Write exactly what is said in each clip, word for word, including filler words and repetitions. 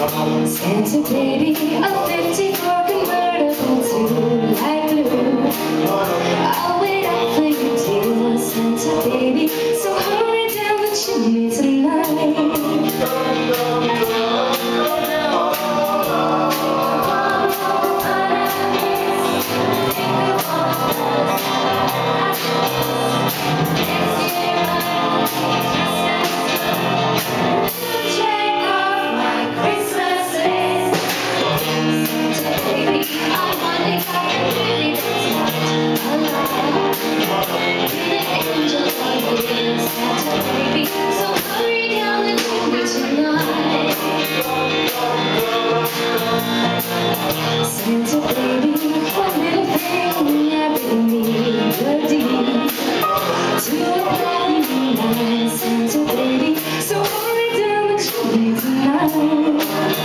Santa baby, a fifty-four convertible to light blue. I'll wait up for you, dear Santa baby, so hurry down the chimney tonight. Santa baby, one little thing I really need the deed to a platinum night. Santa baby, so hurry down the chimney tonight.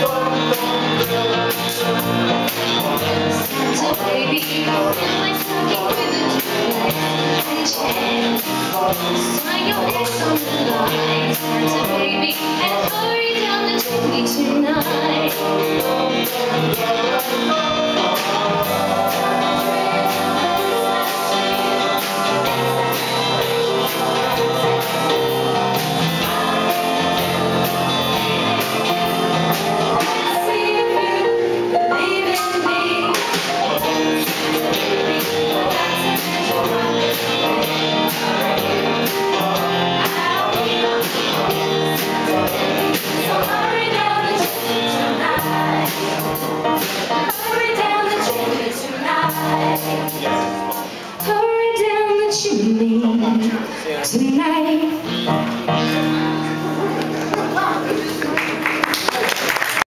Santa baby, fill my stocking with a duplex and chain. Sign your ex on the line, Santa baby, and hurry down the chimney tonight. Hurry down the chimney tonight.